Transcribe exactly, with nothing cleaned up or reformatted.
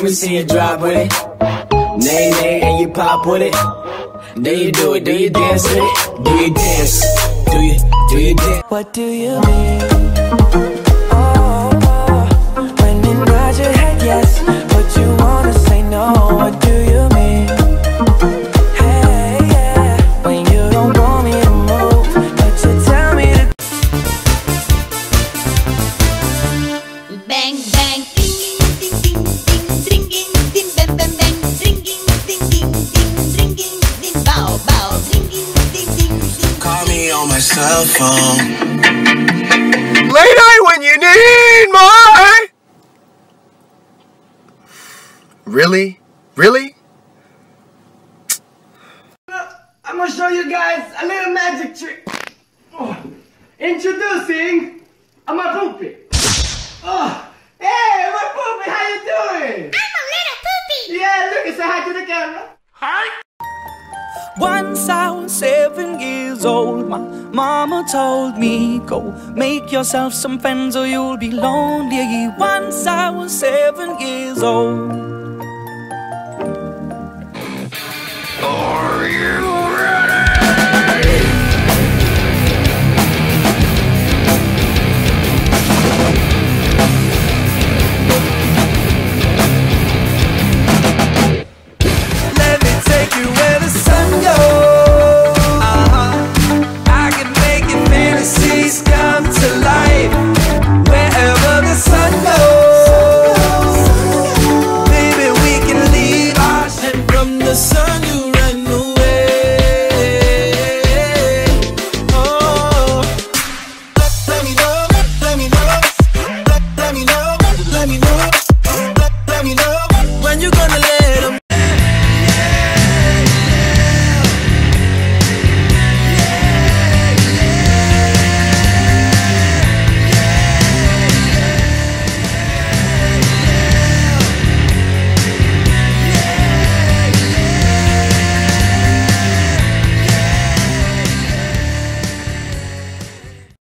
me see you drop with it. Nay, nay, and you pop with it. Do you do it, do you dance with it? Do you dance? Do you, do you dance? What do you mean? Oh, oh, when you nod your head yes, but you wanna say no. What do you mean? Hey, yeah, when you don't want me to move, but you tell me to. Bang, bang, ding, ding, ding, ding, ding, ding, ding, bang, bang, bang, ding, ding, ding, ding, ding, ding, ding, bow, bow, ding, ding, ding, ding, ding. Call me on my cell phone. Late night when you need my... Really? Really? I'm gonna show you guys a little magic trick. Oh, introducing my poopy. Oh, hey, my poopy, how you doing? I'm a little poopy. Yeah, look and say hi to the camera. Hi. Once I was seven years old, my mama told me, go make yourself some friends or you'll be lonely. Once I was seven years old.